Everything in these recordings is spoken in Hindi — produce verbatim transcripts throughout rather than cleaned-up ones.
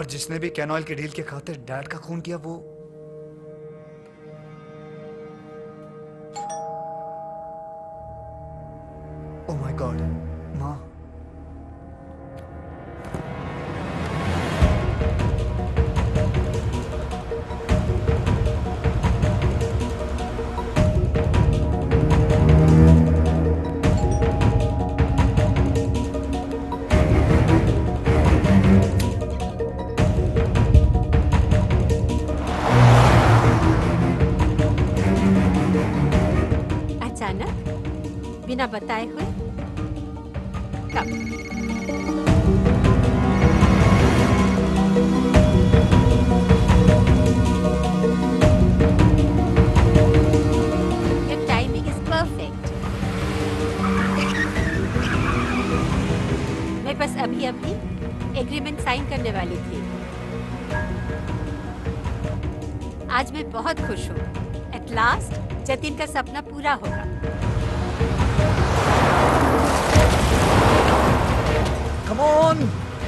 और जिसने भी कैन ऑयल की डील के खातिर डैड का खून किया वो ओह माय गॉड माँ बिना बताए हुए कब? Your timing is perfect. मैं बस अभी अभी एग्रीमेंट साइन करने वाली थी। आज मैं बहुत खुश हूँ। एट लास्ट जतिन का सपना पूरा होगा। Come on!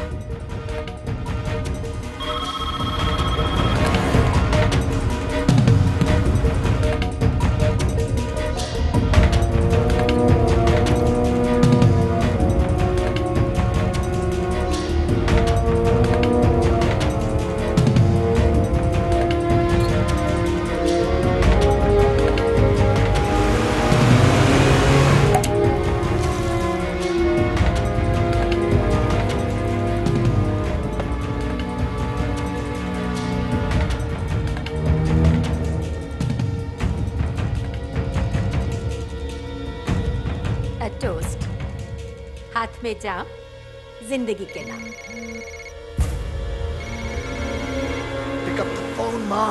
हाथ में जाम जिंदगी के नाम। Pick up the phone, माँ।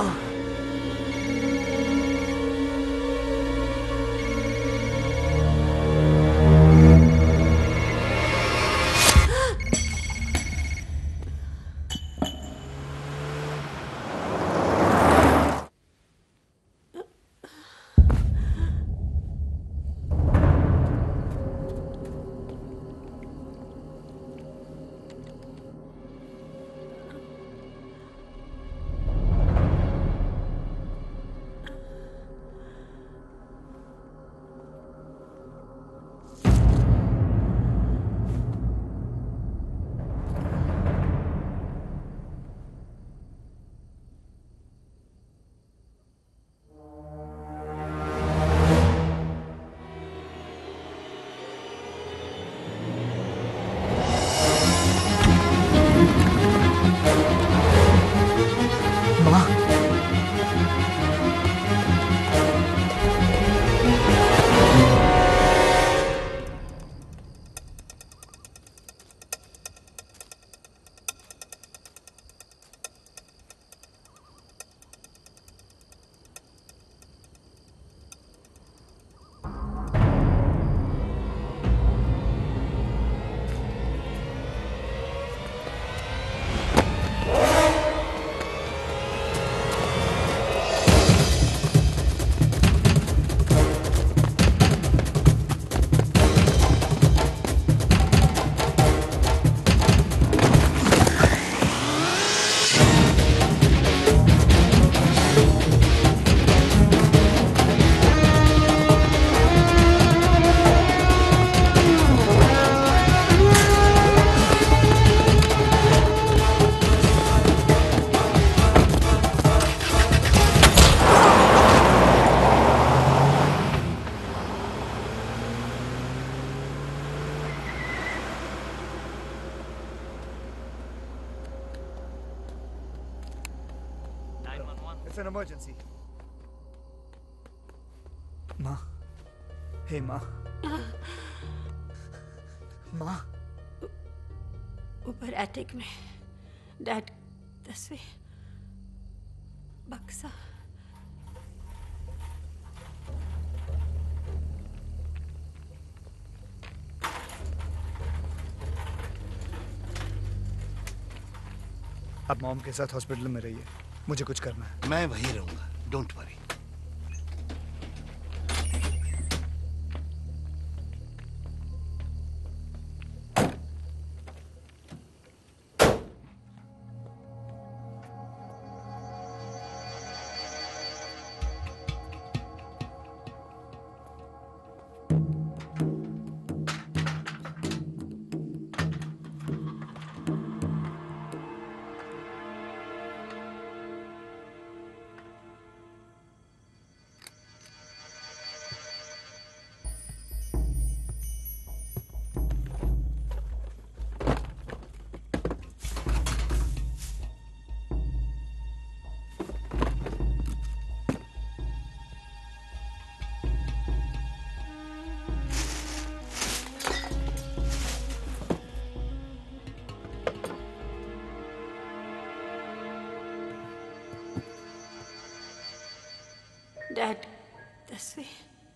It's an emergency. माँ, हे माँ, माँ, ऊपर एटिक में डैड तस्वीर बक्सा। आप मॉम के साथ हॉस्पिटल में रहिए, मुझे कुछ करना है। मैं वहीं रहूंगा, डोंट वरी। डैड, तस्वीर।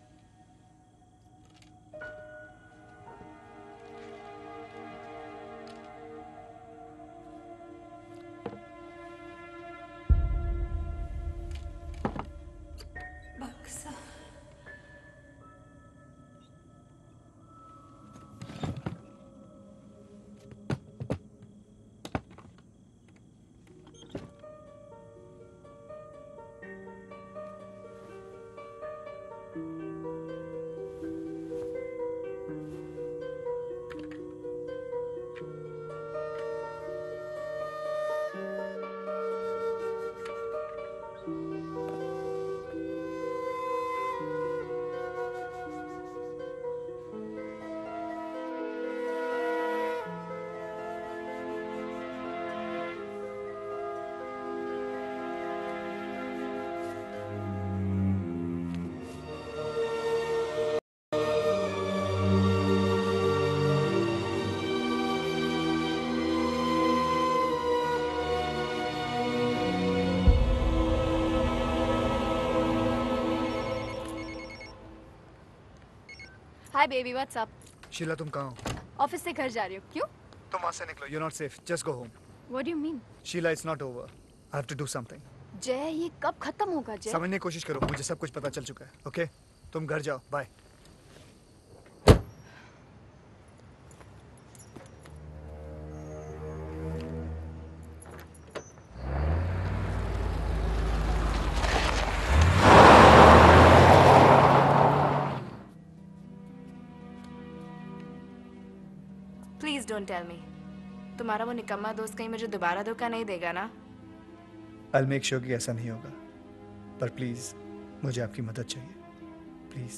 बक्सा। Hi baby, what's up? Sheela तुम कहाँ हो? ऑफिस से घर जा रही हो? क्यों? तुम वहाँ से निकलो, you're not safe. Just go home. What do you mean? Sheila, it's not over. I have to do something. जय, ये कब खत्म होगा जय? समझने की कोशिश करो, मुझे सब कुछ पता चल चुका है. ओके? तुम घर जाओ, bye. Please don't tell me, तुम्हारा वो निकम्मा दोस्त कहीं मुझे दोबारा धोखा नहीं देगा ना? I'll make sure कि ऐसा नहीं होगा. पर प्लीज मुझे आपकी मदद चाहिए. प्लीज.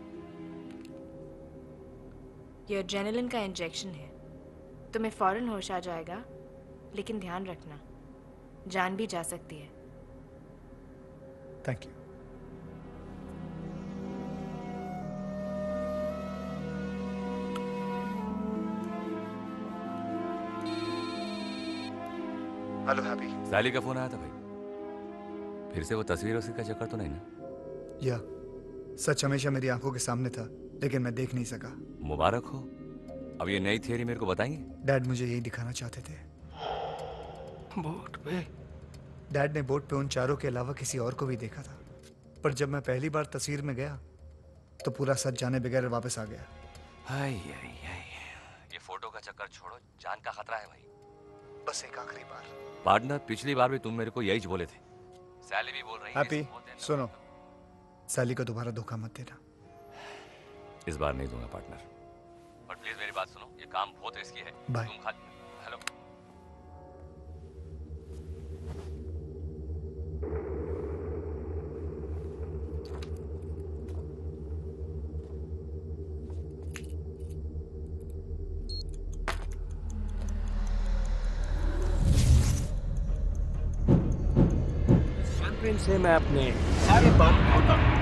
ये एड्रेनलिन का इंजेक्शन है, तुम्हें फौरन होश आ जाएगा, लेकिन ध्यान रखना, जान भी जा सकती है. Thank you. Hello happy. साली का फोन आया था भाई. फिर से वो तस्वीर उसी का चक्कर तो नहीं ना? या सच हमेशा मेरी आंखों के सामने था, लेकिन मैं देख नहीं सका. मुबारक हो. अब ये नई थियरी मेरे को बताएंगे? डैड मुझे यही दिखाना चाहते थे. बोट पे? डैड ने बोट पे उन चारों के अलावा किसी और को भी देखा था, पर जब मैं पहली बार तस्वीर में गया तो पूरा सच जाने बगैर वापस आ गया. हाय हाय हाय. ये फोटो का चक्कर छोड़ो, जान का खतरा है भाई. बस एक आखिरी बार. पार्टनर, पिछली बार भी तुम मेरे को यही बोले थे. सैली भी बोल रही है. हैप्पी सुनो, सैली को दोबारा धोखा मत देना. इस बार नहीं दूंगा पार्टनर. और प्लीज मेरी बात सुनो, ये काम बहुत रिस्की है. बाय. तुम खाली. हेलो. से मैं अपने सारे बात होता हूँ.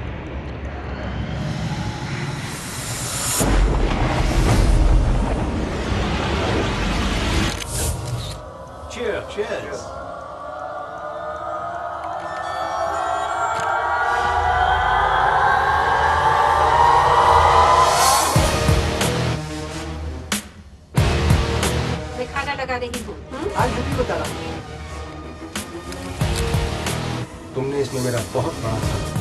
Cheers. Cheers. मैं खाना लगा रही हूँ. आज भी बता रहा हूँ. तुमने इसमें मेरा बहुत बड़ा साथ